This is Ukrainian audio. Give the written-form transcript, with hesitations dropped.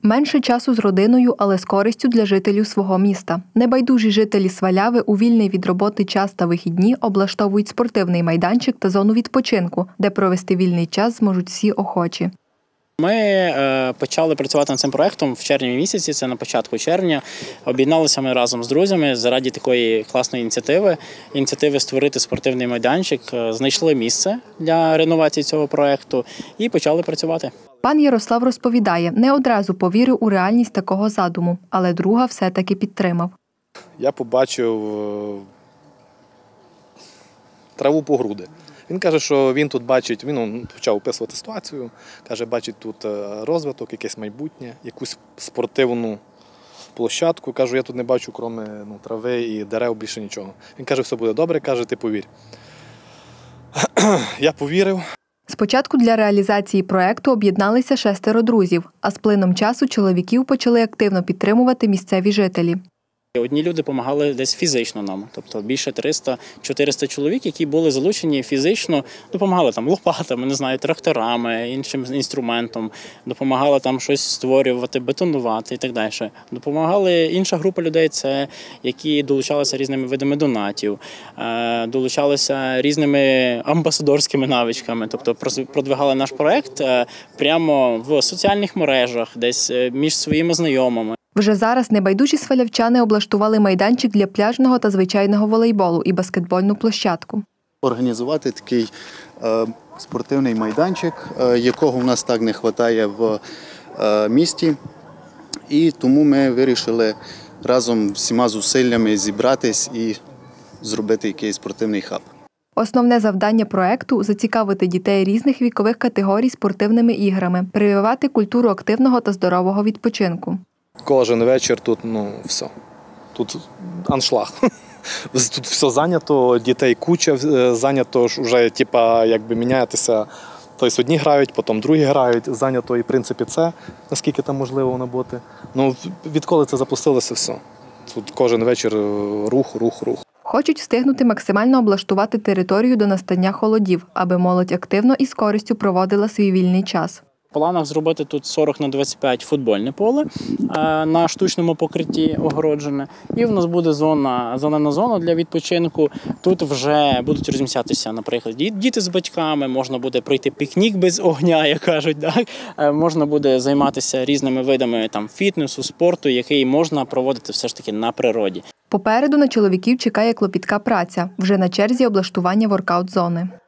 Менше часу з родиною, але з користю для жителів свого міста. Небайдужі жителі Сваляви у вільний від роботи час та вихідні облаштовують спортивний майданчик та зону відпочинку, де провести вільний час зможуть всі охочі. Ми почали працювати над цим проєктом в червні місяці, це на початку червня. Об'єдналися ми разом з друзями заради такої класної ініціативи створити спортивний майданчик, знайшли місце для реновації цього проєкту і почали працювати. Пан Ярослав розповідає, не одразу повірив у реальність такого задуму, але друга все-таки підтримав. Я побачив траву по груди. Він каже, що він тут бачить, він почав описувати ситуацію, каже, бачить тут розвиток, якесь майбутнє, якусь спортивну площадку. Кажу, я тут не бачу, крім трави і дерев, більше нічого. Він каже, все буде добре, каже, ти повір. Я повірив. Спочатку для реалізації проєкту об'єдналися 6 друзів, а з плином часу чоловіків почали активно підтримувати місцеві жителі. Одні люди допомагали десь фізично нам, тобто більше 300-400 чоловік, які були залучені фізично, допомагали там лопатами, не знаю, тракторами, іншим інструментом, допомагали там щось створювати, бетонувати і так далі. Допомагали інша група людей, це які долучалися різними видами донатів, долучалися різними амбасадорськими навичками, тобто продвигали наш проєкт прямо в соціальних мережах, десь між своїми знайомими. Вже зараз небайдужі свалявчани облаштували майданчик для пляжного та звичайного волейболу і баскетбольну площадку. Організувати такий спортивний майданчик, якого в нас так не вистачає в місті. І тому ми вирішили разом всіма зусиллями зібратись і зробити якийсь спортивний хаб. Основне завдання проєкту – зацікавити дітей різних вікових категорій спортивними іграми, прививати культуру активного та здорового відпочинку. Кожен вечір тут, все. Тут аншлаг. Тут все зайнято, дітей куча, зайнято вже, якби міняєтеся. Тобто одні грають, потім другі грають, зайнято і, в принципі, це, наскільки там можливо воно бути. Відколи це запустилося, все. Тут кожен вечір рух. Хочуть встигнути максимально облаштувати територію до настання холодів, аби молодь активно і з користю проводила свій вільний час. В планах зробити тут 40×25 футбольне поле на штучному покритті огороджене. І в нас буде зелена зона для відпочинку. Тут вже будуть розміщатися, наприклад, діти з батьками, можна буде пройти пікнік без огня, як кажуть. Так? Можна буде займатися різними видами фітнесу, спорту, який можна проводити все ж таки на природі. Попереду на чоловіків чекає клопітка праця. Вже на черзі облаштування воркаут-зони.